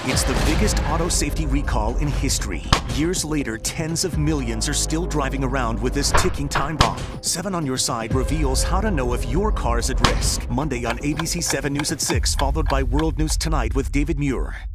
It's the biggest auto safety recall in history. Years later, tens of millions are still driving around with this ticking time bomb. 7 on Your Side reveals how to know if your car is at risk. Monday on ABC 7 News at 6, followed by World News Tonight with David Muir.